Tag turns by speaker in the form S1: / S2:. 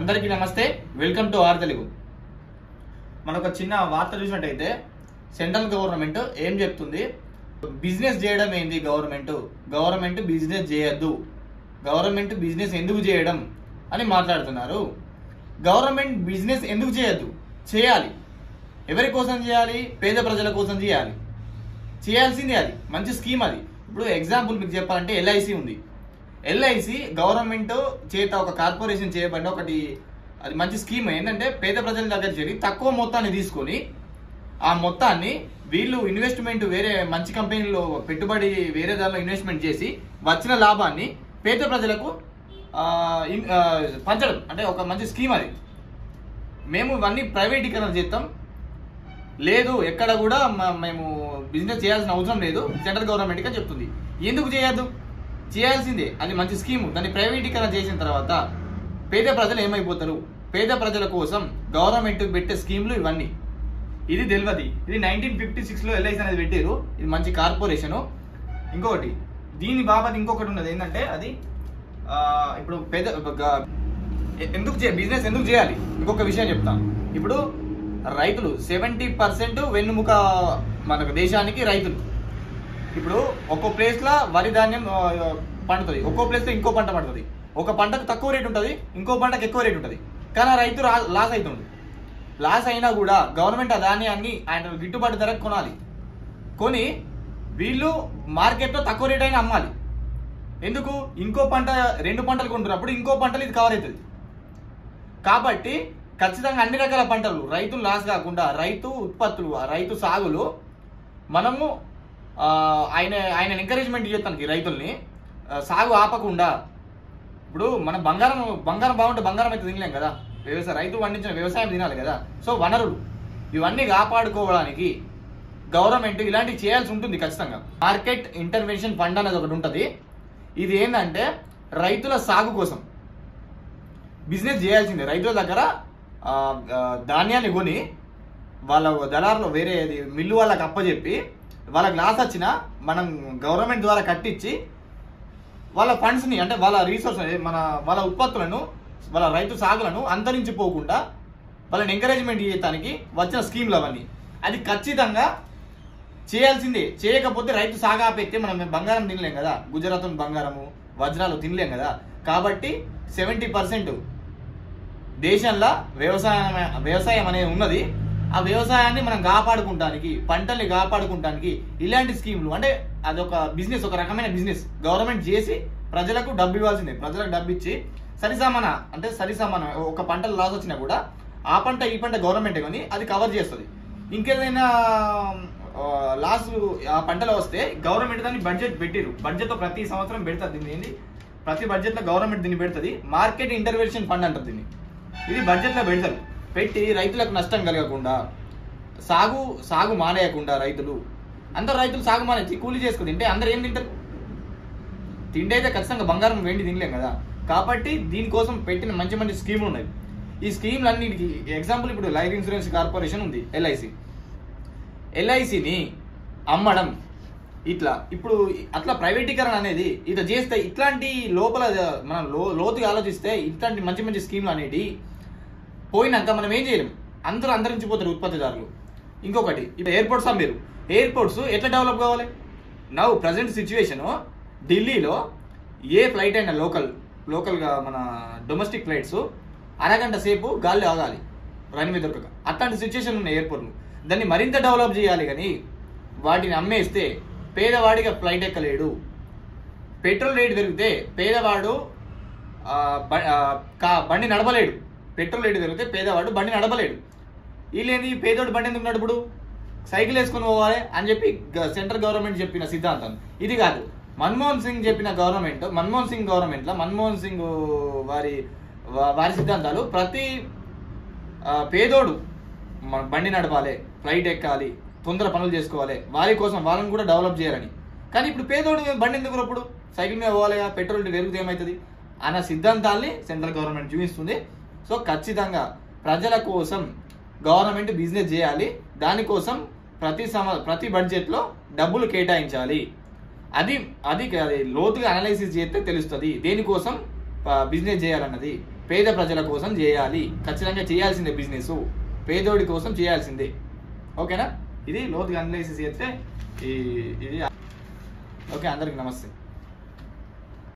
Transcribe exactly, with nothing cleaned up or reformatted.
S1: అందరికీ నమస్తే, welcome to are Telugu. మనకు చిన్న వార్త చూసినట్టయితే సెంట్రల్ గవర్నమెంట్ ఏం చెప్తుంది, బిజినెస్ చేయడం ఏంది, గవర్నమెంట్ గవర్నమెంట్ బిజినెస్ చేయొద్దు, గవర్నమెంట్ బిజినెస్ ఎందుకు చేయడం అని మాట్లాడుతున్నారు. గవర్నమెంట్ బిజినెస్ ఎందుకు చేయొద్దు, చేయాలి. ఎవరి కోసం చేయాలి? పేద ప్రజల కోసం చేయాలి. చేయాల్సిందే, అది మంచి స్కీమ్. అది ఇప్పుడు ఎగ్జాంపుల్ మీకు చెప్పాలంటే ఎల్ఐసి ఉంది. ఎల్ఐసి గవర్నమెంట్ చేత ఒక కార్పొరేషన్ చేయబడిన ఒకటి అది మంచి స్కీమ్. ఏంటంటే పేద ప్రజల దగ్గర చేరి తక్కువ మొత్తాన్ని తీసుకొని ఆ మొత్తాన్ని వీళ్ళు ఇన్వెస్ట్మెంట్ వేరే మంచి కంపెనీలో పెట్టుబడి వేరే దానిలో ఇన్వెస్ట్మెంట్ చేసి వచ్చిన లాభాన్ని పేద ప్రజలకు పంచడం అంటే ఒక మంచి స్కీమ్. అది మేము ఇవన్నీ ప్రైవేటీకరణ చేస్తాం లేదు, ఎక్కడ కూడా మేము బిజినెస్ చేయాల్సిన అవసరం లేదు సెంట్రల్ గవర్నమెంట్గా చెప్తుంది. ఎందుకు చేయొద్దు? చేయాల్సిందే, అది మంచి స్కీము. దాన్ని ప్రైవేటీకరణ చేసిన తర్వాత పేద ప్రజలు ఏమైపోతారు? పేద ప్రజల కోసం గవర్నమెంట్ పెట్టే స్కీమ్లు ఇవన్నీ. ఇది తెలియదు. ఇది నైన్టీన్ ఫిఫ్టీ సిక్స్లో ఎల్ఐసి అనేది పెట్టారు. ఇది మంచి కార్పొరేషను. ఇంకొకటి దీని బాబత్ ఇంకొకటి ఉన్నది ఏంటంటే, అది ఇప్పుడు పేద ఎందుకు బిజినెస్ ఎందుకు చేయాలి ఇంకొక విషయం చెప్తాను. ఇప్పుడు రైతులు సెవెంటీ పర్సెంట్ వెన్నుముక మనకు దేశానికి రైతులు. ఇప్పుడు ఒక్కో ప్లేస్లో వరి ధాన్యం పండుతుంది, ఒక్కో ప్లేస్లో ఇంకో పంట పండుతుంది. ఒక పంటకు తక్కువ రేటు ఉంటుంది, ఇంకో పంటకు ఎక్కువ రేటు ఉంటుంది. కానీ ఆ రైతు లాస్ అవుతుంది. లాస్ అయినా కూడా గవర్నమెంట్ ఆ ధాన్యాన్ని ఆయన గిట్టుబాటు ధరకు కొనాలి. కొని వీళ్ళు మార్కెట్లో తక్కువ రేట్ అయినా అమ్మాలి. ఎందుకు? ఇంకో పంట రెండు పంటలు కొంటున్నప్పుడు ఇంకో పంటలు ఇది కవర్ అవుతుంది. కాబట్టి ఖచ్చితంగా అన్ని రకాల పంటలు రైతులు లాస్ కాకుండా రైతు ఉత్పత్తులు రైతు సాగులు మనము ఆయన ఆయన ఎంకరేజ్మెంట్ చేస్తానికి రైతుల్ని సాగు ఆపకుండా. ఇప్పుడు మన బంగారం బంగారం బాగుంటే బంగారం అయితే తినలేం కదా, వ్యవసాయ రైతు పండించిన వ్యవసాయం తినాలి కదా. సో వనరులు ఇవన్నీ కాపాడుకోవడానికి గవర్నమెంట్ ఇలాంటివి చేయాల్సి ఉంటుంది ఖచ్చితంగా. మార్కెట్ ఇంటర్వెన్షన్ ఫండ్ అనేది ఒకటి ఉంటుంది. ఇది ఏంటంటే రైతుల సాగు కోసం బిజినెస్ చేయాల్సిందే. రైతుల దగ్గర ధాన్యాన్ని కొని వాళ్ళ దళారులు వేరే మిల్లు వాళ్ళకి అప్పచెప్పి వాళ్ళకి లాస్ వచ్చినా మనం గవర్నమెంట్ ద్వారా కట్టించి వాళ్ళ ఫండ్స్ని అంటే వాళ్ళ రీసోర్స్ మన వాళ్ళ ఉత్పత్తులను వాళ్ళ రైతు సాగులను అంతరించిపోకుండా వాళ్ళని ఎంకరేజ్మెంట్ చేయడానికి వచ్చిన స్కీమ్లు అవన్నీ. అది ఖచ్చితంగా చేయాల్సిందే. చేయకపోతే రైతు సాగు ఆపేస్తే మనం బంగారం తినలేం కదా, గుజరాత్ బంగారము వజ్రాలు తినలేం కదా. కాబట్టి సెవెంటీ పర్సెంట్ దేశంలో వ్యవసాయం వ్యవసాయం అనేది ఉన్నది. ఆ వ్యవసాయాన్ని మనం కాపాడుకుంటానికి, పంటల్ని కాపాడుకుంటానికి ఇలాంటి స్కీములు అంటే అదొక బిజినెస్, ఒక రకమైన బిజినెస్. గవర్నమెంట్ చేసి ప్రజలకు డబ్బు ఇవ్వాల్సిందే. ప్రజలకు డబ్బు ఇచ్చి సరిసమాన అంటే సరిసమాన ఒక పంటలు లాస్ వచ్చినా కూడా ఆ పంట ఈ పంట గవర్నమెంట్ కొని అది కవర్ చేస్తుంది. ఇంకేదైనా లాస్ ఆ పంటలో వస్తే గవర్నమెంట్ దాన్ని బడ్జెట్ పెట్టిరు. బడ్జెట్లో ప్రతి సంవత్సరం పెడతారు. దీన్ని ఏంటి ప్రతి బడ్జెట్లో గవర్నమెంట్ దీన్ని పెడుతుంది. మార్కెట్ ఇంటర్వెన్షన్ ఫండ్ అంటారు దీన్ని. ఇది బడ్జెట్లో పెడతారు. పెట్టి రైతులకు నష్టం కలగకుండా, సాగు సాగు మానేయకుండా రైతులు అందరు రైతులు సాగు మానేసి కూలీ చేసుకుని తింటే అందరు ఏం తింటారు? తిండి అయితే ఖచ్చితంగా బంగారం వెండి తినలేం కదా. కాబట్టి దీనికోసం పెట్టిన మంచి మంచి స్కీములు ఉన్నాయి. ఈ స్కీమ్లు అన్నిటికీ ఎగ్జాంపుల్ ఇప్పుడు లైఫ్ ఇన్సూరెన్స్ కార్పొరేషన్ ఉంది, ఎల్ఐసి. ఎల్ఐసిని అమ్మడం ఇట్లా ఇప్పుడు అట్లా ప్రైవేటీకరణ అనేది ఇది చేస్తే ఇట్లాంటి లోపల మనం లో లోతుగా ఆలోచిస్తే ఇట్లాంటి మంచి మంచి స్కీమ్లు అనేవి పోయినాక మనం ఏం చేయలేం, అందరూ అంతరించిపోతారు ఉత్పత్తిదారులు. ఇంకొకటి ఇప్పుడు ఎయిర్పోర్ట్స్ అమ్మారు. ఎయిర్పోర్ట్స్ ఎట్లా డెవలప్ కావాలి? నవ్ ప్రజెంట్ సిచ్యువేషను ఢిల్లీలో ఏ ఫ్లైట్ అయినా లోకల్ లోకల్గా మన డొమెస్టిక్ ఫ్లైట్స్ అరగంట సేపు గాల్లో ఆగాలి రన్వే దొరకక. అట్లాంటి సిచ్యువేషన్ ఉన్న ఎయిర్పోర్ట్లు దాన్ని మరింత డెవలప్ చేయాలి. కానీ వాటిని అమ్మేస్తే పేదవాడిగా ఫ్లైట్ ఎక్కలేడు. పెట్రోల్ రేటు పెరిగితే పేదవాడు బండి నడపలేడు. పెట్రోల్ రేటు పెరిగితే పేదవాడు బండి నడపలేడు. వీళ్ళేంది పేదోడు బండి ఎందుకు నడుపుడు? సైకిల్ వేసుకొని పోవాలి అని చెప్పి సెంట్రల్ గవర్నమెంట్ చెప్పిన సిద్ధాంతం ఇది కాదు. మన్మోహన్ సింగ్ చెప్పిన గవర్నమెంట్ మన్మోహన్ సింగ్ గవర్నమెంట్లో మన్మోహన్ సింగ్ వారి వారి సిద్ధాంతాలు ప్రతి పేదోడు బండి నడపాలి, ఫ్లైట్ ఎక్కాలి, తొందర పనులు చేసుకోవాలి, వారి కోసం వాళ్ళని కూడా డెవలప్ చేయాలని. కానీ ఇప్పుడు పేదోడు బండి ఎందుకు అప్పుడు సైకిల్ మీద పోవాలి, పెట్రోల్ పెరిగితే ఏమవుతుంది అన్న సిద్ధాంతాల్ని సెంట్రల్ గవర్నమెంట్ చూపిస్తుంది. సో ఖచ్చితంగా ప్రజల కోసం గవర్నమెంట్ బిజినెస్ చేయాలి. దానికోసం ప్రతి సమ ప్రతి బడ్జెట్లో డబ్బులు కేటాయించాలి. అది అది లోతుగా అనలైసిస్ చేస్తే తెలుస్తుంది దేనికోసం బిజినెస్ చేయాలన్నది పేద ప్రజల కోసం చేయాలి, ఖచ్చితంగా చేయాల్సిందే బిజినెస్, పేదోడి కోసం చేయాల్సిందే. ఓకేనా? ఇది లోతుగా అనాలిసిస్ చేస్తే ఈ ఇది. ఓకే, అందరికి నమస్తే.